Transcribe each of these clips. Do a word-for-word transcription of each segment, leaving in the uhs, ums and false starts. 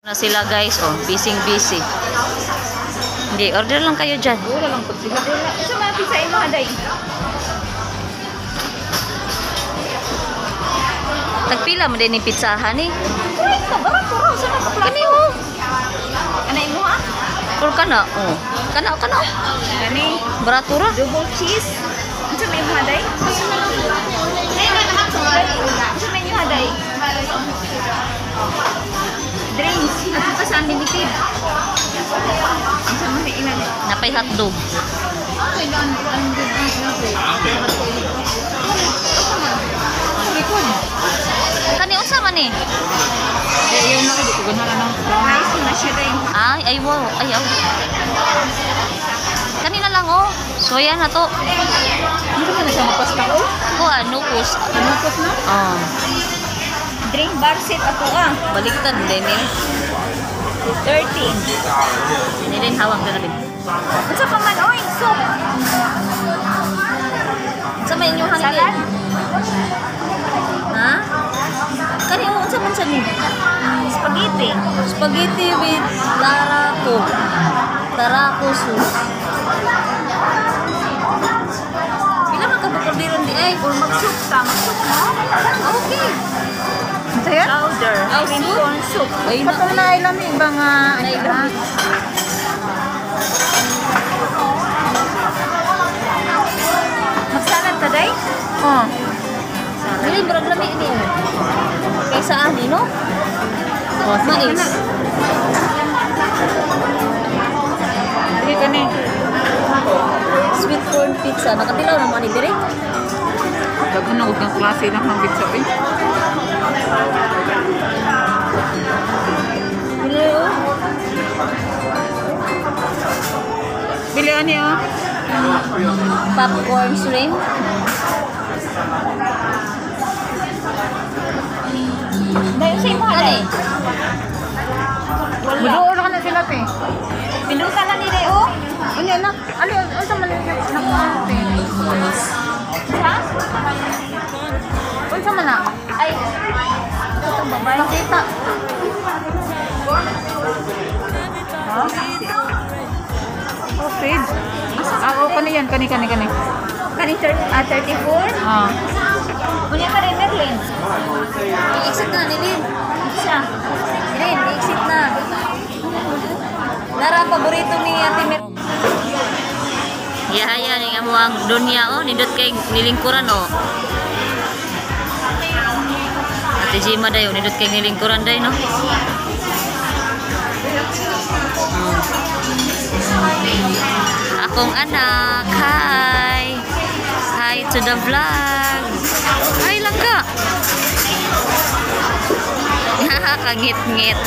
Na sila guys, oh, busy busy. Hindi, order lang kayo dyan. Wala lang po sila. Sa mga pizza ay mga day. Tagpila mo din ni pizzahan eh. Right ka, barang ko raw. Saan ka plato? Kani oh. Anay mo ha? Or kana, oh. Kana, kana. Kani. Barato ra. Double cheese. Ano may mga day? Ano may mga day? Drinks. At pa sa unlimited. Ang sama may ilan. Napay hotdog. Kani unsa man eh? Eh, yun na ko. Ganahan na ng rice na siya rin. Ay, ay wow. Ay, aw. Kanina lang oh. Soya na to. Hindi ka na siya mapasta ko? Kuha, nukos. Nukos na? Oh. Drink bar set ako ah. Baliktad din eh. thirteen. Hindi din hawak na rin. Unsa pa man oy, soup. Sa may inyong hangin. Salad. Ha? Kani unsa man siya ni? Spaghetti. Spaghetti with tarako. Tarako sauce. Pila man ka bukordiron di ay? Or mag-soup ta, mag-soup mo. Okay. Saya? Chowder. Oh, cream corn soup. Ay, na. Patol na ilam yung mga Nailami. Magsalad ta day? Oh. Dili murag lami ini. Kaysa ani no? Oh, mais. Dili ka ni. Sweet corn pizza. Nakatilaw naman ni dire. Daghan na og ng klase lang ng pizza eh. Dili oh. Bili ani oh. Popcorn shrimp. Dahil sa imo Ano day. eh? Wala. Maduol ka na sila, te. Pindutan na ni day oh. Ano na? Ano? Ano sa man na? Te. Ha? Ano sa man na? Ay. Ito babay. Pakita. Ha? Oh, page. Ah, oh, kani yan. Kani, kani, kani. Kani ah, thirty-four. Ah. Kunya ka rin Merlin. I-exit na nilin. Siya. Nilin, i-exit na. Nara ang paborito ni Ate Mer. Yahaya ni nga mo ang dunya oh, nindot kay nilingkuran oh. Ate Jima dayo, nindot kay nilingkuran day no. Hmm. Akong anak, hi. Hi to the vlog. Hi lang ka. Kagit-ngit.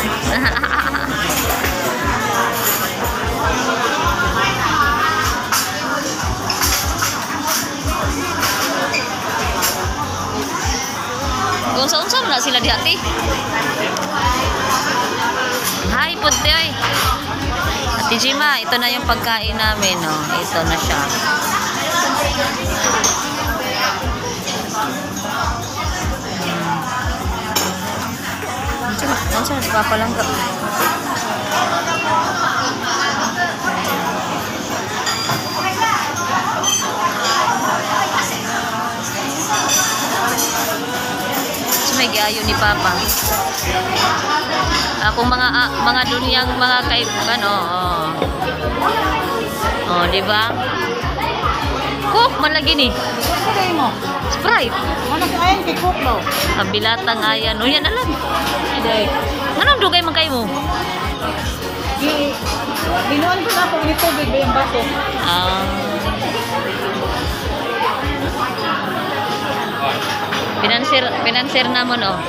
Kung saan-saan na sila dihati. Hi, puti oy. Ate Jima, ito na yung pagkain namin, no. Ito na siya. Ano siya? Nagpapalangga. So, may gayo ni Papa. Akong mga ah, mga dunyang mga kay ano, oh. Oh, di ba? Cook man lagi ni. Ano mo? Sprite. Ano sa ayan? Kay Cook daw. Kabilatang ayan. O yan alam. Day. Anong dugay man kayo mo? Binuan ko na ako ni tubig ba yung baso? Ah. Pinansir, pinansir namon oh.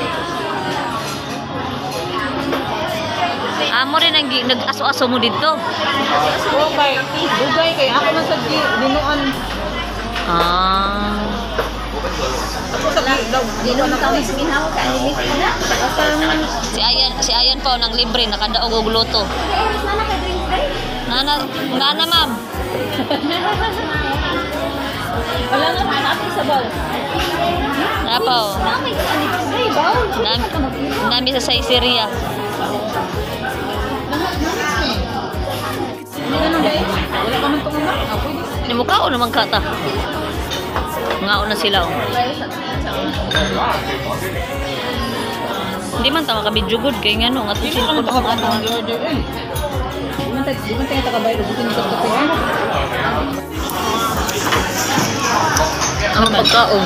Amo rin ang gi- nag-aso-aso mo dito. Oo, kay dugay kay ako man sa di binuan. Ah. Ako sa di daw. Inom ka wis ginawa ka ni na. Si Ayan, si Ayan po nang libre nakadaog og luto. Nana ka drink day? Nana, nana ma'am. Wala nga natin sa bowl. Napaw. Nakay ka ni day bowl. Nami, nami sa Saiseria. Ano guys? Wala ka man itong umak. Ako yun. Ni mo kao naman ka ta. Ngao na sila. Oh. Hindi man tama ka video good kay ngano nga Hindi ka man tusin ko takabata ano. ang order eh. Di man tayo, di man tayo takabayro. Buti nito sa kaya. Ang pagkaon.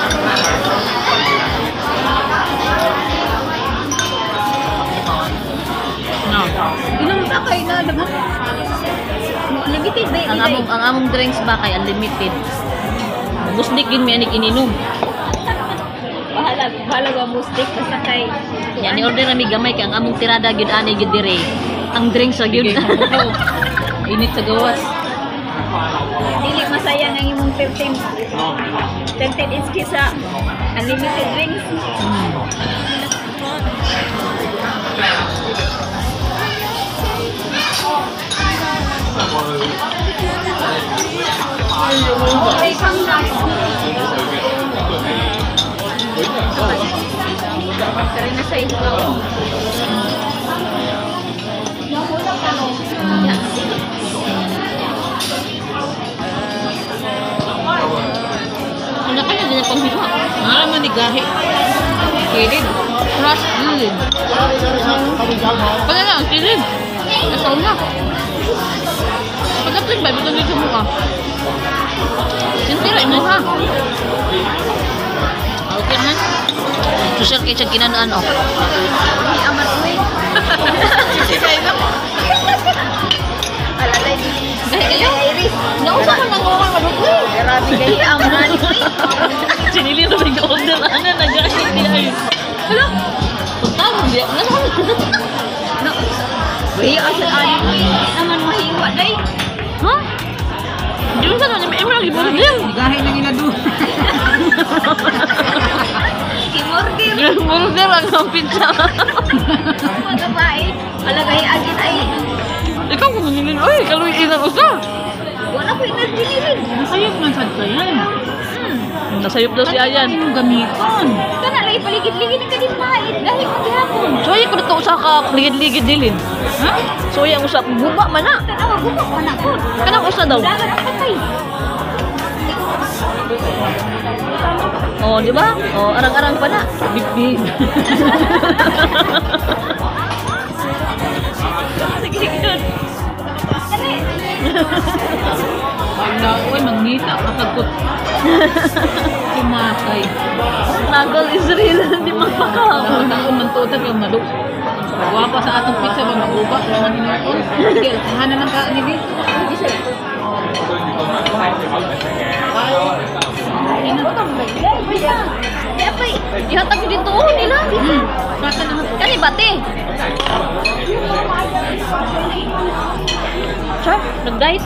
No. Ilang ta kayo na dapat? Limited ba Ang among ang among drinks ba kay unlimited. Busdik gid mi anik ininom. Bahala, bahala ba mustik basta kay Yan ni order na mi gamay kay ang among tirada gid ani gid dire. Ang drinks sa gid. Sige, ikaw. Init sa gawas. dili masayang ang imong thirteen thirteen inch kisa unlimited drinks. Okay, come back. Kari na sa ito. Ano kaya din pang hiwa? Nga man ni gahi. Kilid. Crush kilid. Pala na ang kilid. Asaw na. Pagkatid ba bitong dito mo ka? Sintira mo ha. Okay na. Susir kay siya kinanaan oh. Ay, amat mo eh. Sikay na. Alalay. Gahi kayo? Iris. Nausa ko nang ngawang madugo. Grabe gahi aman mo eh. Sinili na nag-order na na nag-gahi niya. Hala. Punta mo diya. No. Gahi asal ali mo eh. Naman mahiwa day. Ha? Di mo sana may emerald burger. Gahi na ginado. Kimorder. Burger ang ang pizza. Mga babae. Alagay agit ay. Ikaw kung nilin, oy, kaluy ilang usa. Wala ko energy rin. Nasayop man sad ka yan. Nasayop daw si Ayan. Ano yung gamiton? Kana lagi paligid-ligid ng kadipait. Gahi mo gihapon. Soya ko dito usa ka ligid-ligid dilin. Ha? Soya ang usa guba man na. Tanawa buka ko na ko. Kanang usa daw. Dagan ang patay. Oh, di ba? Oh, arang-arang pa na. Big-big. Sige, good. Wala, uy, mangita, kasagkot. Kumakay. Nagol is real, hindi magpakaw. Ako man tutak yung madu. Wapa sa atong pizza ba maguba? Sige, tahanan lang ka nili. Ihatag ko dito oh, nila. Kata naman. Kani bate. Char, nag-diet.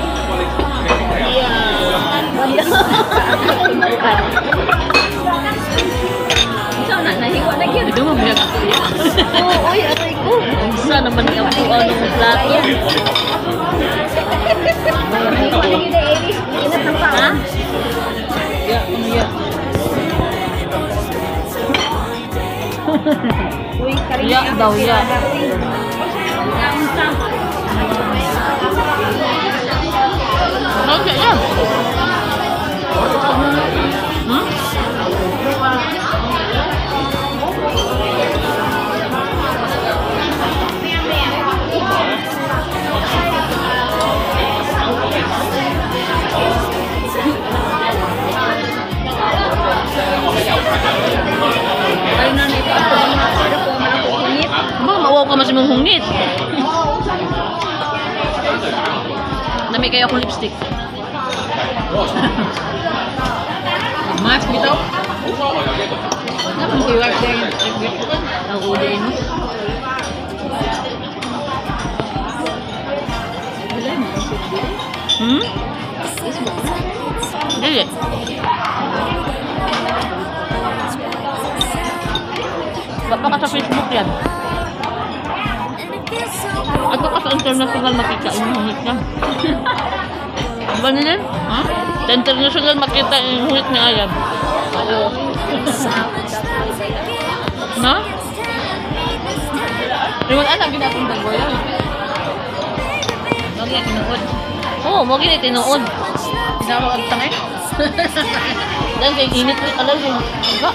Ikaw na, nahiwa na yun. Ito mo, biyak ako yan. Oo, oy, aray ko. Isa naman yung buwan ng plato. Nahiwa na yun na Iris. Ingat ng Ha? paan. Ya, umiyak. Uy, karin Ya daw, ya. Okay, yan. Hmm? Ay, nanay ko. Ano po, man ako hungit. Ba, mawaw ka mas mong hungit. Nami kayo akong lipstick. Mas bitaw. Naman kiwag din. Ang uday mo. Hmm? Dili. Ba't pa ka sa Facebook yan? At ka sa international makita yung hungit niya. Diba nila? Ha? Sa international makita yung hungit niya ayan. Na? Yung anak ginatong dagwa yan. niya tinuod. Oo, mo gini tinuod. Tinawag ang tangay. Dan kay init ko alam mo. Ba?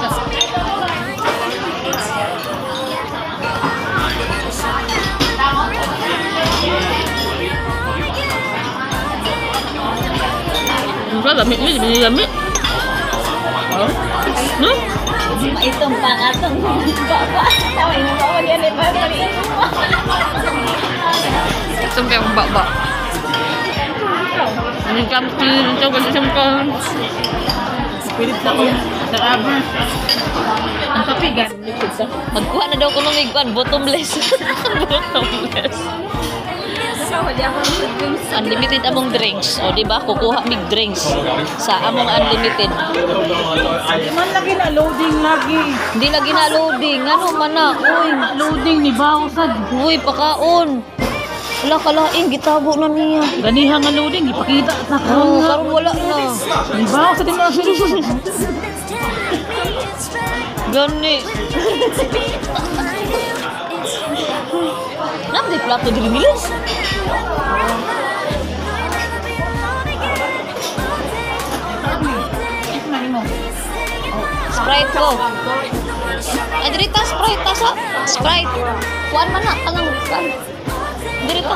Enggak, gamit ni, bini gamit. Oh. No? Itong pangatong baba. Tawa mo baba dia ni baba ni. Sampai ang baba. Ini kampi, coba disempan. Pilit na ko. Nakabar. Ang kapigan. Likod sa. Magkuha na daw ko ng iguan, bottomless. Bottomless. Tawa dia ako sa drinks. Unlimited among drinks. O, di ba? Kukuha mig drinks sa among unlimited. Man lagi na loading lagi. Hindi lagi na loading. Ano man na? Uy, Loading ni Bawsad. uy, pakaon. Wala kalaing, gitabo na niya. Ganiha nga loading, ipakita sa Oo, karon nga. karon wala na. Ni Bawsad din na siya. Gani. Nam di plato diri milis. Sprite ko. Ay, dirita, Sprite, tasa. Sprite. Kuan man na, kanang kuan. Dirita.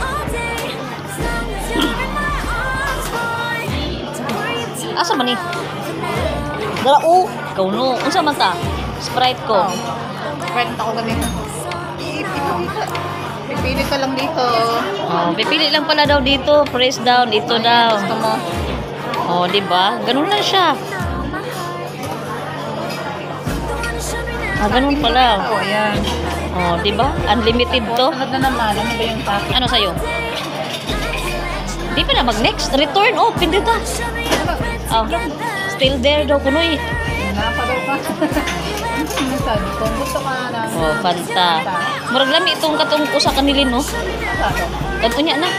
Asa man ni? Dala, oh. Ikaw no. Unsa man ta? Sprite ko. Kwenta ko ganito. Pipili ka lang dito. Oh, pipili lang pala daw dito. Press down, ito daw. Gusto mo. Oh, di ba? Ganun lang siya. Ah, ganun pala. Oh, ayan. Oh, di ba? Unlimited to. Sunod na naman. Ano ba yung topic? Ano sa'yo? Di pa na mag-next. Return. Oh, pindita. Oh, still there daw kunoy. Napa daw ka. Minsan, kung gusto ka na. Oh, Fanta. Murag lami itong katong usa kanilin, no? Kadto niya na.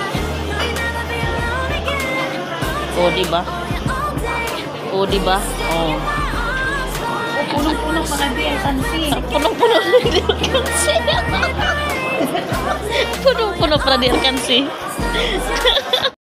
Oh, di ba? Oh, di ba? Oh. Punong-punong mga di ang tansi. Punong-puno na di alkansi. Punong-puno para di alkansi.